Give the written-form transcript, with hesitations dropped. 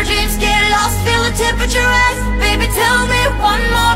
dreams get lost, feel the temperature rise. Baby, tell me one more